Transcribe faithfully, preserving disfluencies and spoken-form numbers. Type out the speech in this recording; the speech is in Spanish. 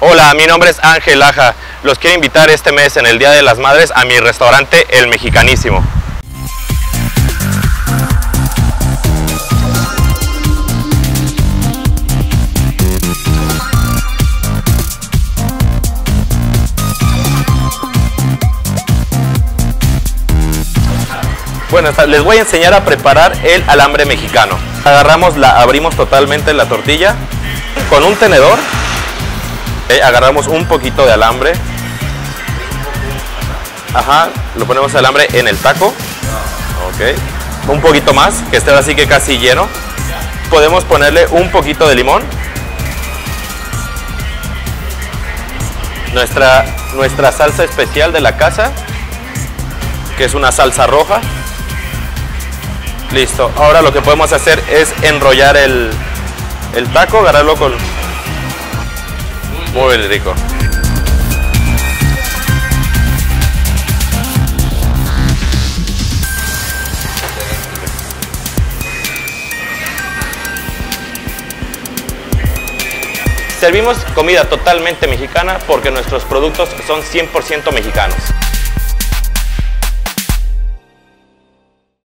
Hola, mi nombre es Ángel Aja. Los quiero invitar este mes en el Día de las Madres a mi restaurante El Mexicanísimo. Bueno, les voy a enseñar a preparar el alambre mexicano. Agarramos, la abrimos totalmente la tortilla con un tenedor. Okay, agarramos un poquito de alambre. Ajá, lo ponemos el alambre en el taco. Ok, un poquito más, que esté así que casi lleno. Podemos ponerle un poquito de limón. Nuestra, nuestra salsa especial de la casa, que es una salsa roja. Listo, ahora lo que podemos hacer es enrollar el, el taco, agarrarlo con... Muy rico. Servimos comida totalmente mexicana porque nuestros productos son cien por ciento mexicanos.